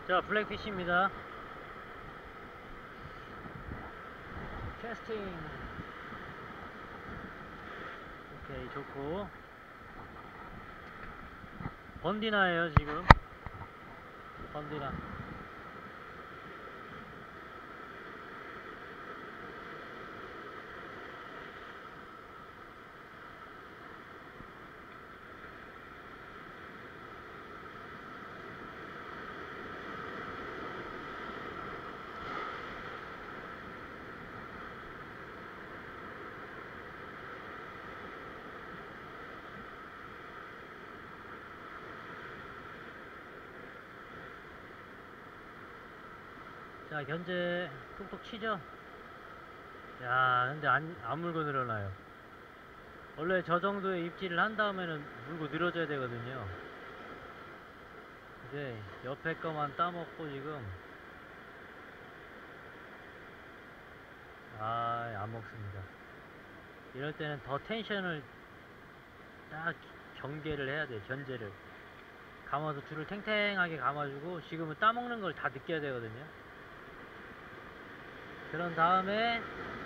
자, 블랙피쉬입니다. 캐스팅. 오케이, 좋고. 번디나예요 지금. 번디나. 자, 현재 톡톡 치죠. 야, 근데 안 물고 늘어나요. 원래 저 정도의 입질을 한 다음에는 물고 늘어져야 되거든요. 이제 옆에 거만 따먹고 지금 안 먹습니다. 이럴 때는 더 텐션을 딱 경계를 해야 돼요. 견제를 감아서 줄을 탱탱하게 감아주고, 지금은 따먹는 걸 다 느껴야 되거든요. 그런 다음에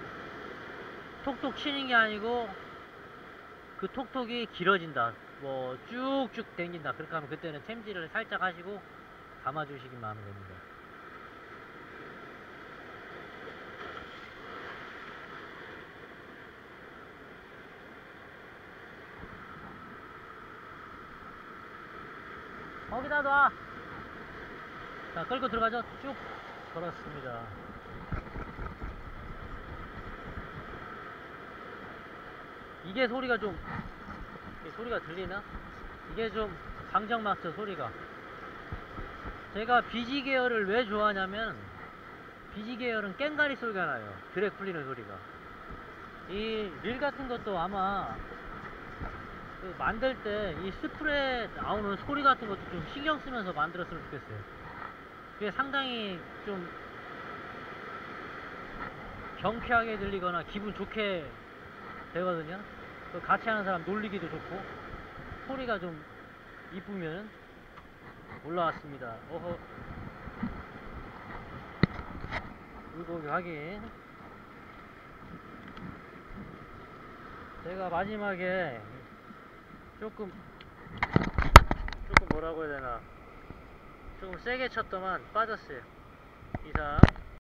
톡톡 치는 게 아니고 그 톡톡이 길어진다, 뭐 쭉쭉 당긴다, 그렇게 하면 그때는 챔질을 살짝 하시고 감아주시기만 하면 됩니다. 거기다 놔. 자, 끌고 들어가죠. 쭉. 그렇습니다. 이게 소리가 좀, 소리가 들리나? 이게 좀 방정맞죠, 소리가. 제가 BG 계열을 왜 좋아하냐면, BG 계열은 깽가리 소리가 나요. 드랙 풀리는 소리가. 이 릴 같은 것도 아마 그 만들 때 이 스프레 나오는 소리 같은 것도 좀 신경 쓰면서 만들었으면 좋겠어요. 그게 상당히 좀 경쾌하게 들리거나 기분 좋게 되거든요. 그 같이 하는 사람 놀리기도 좋고, 소리가 좀 이쁘면. 올라왔습니다. 어허. 물고기 확인. 제가 마지막에 조금 뭐라고 해야 되나, 조금 세게 쳤더만 빠졌어요. 이상.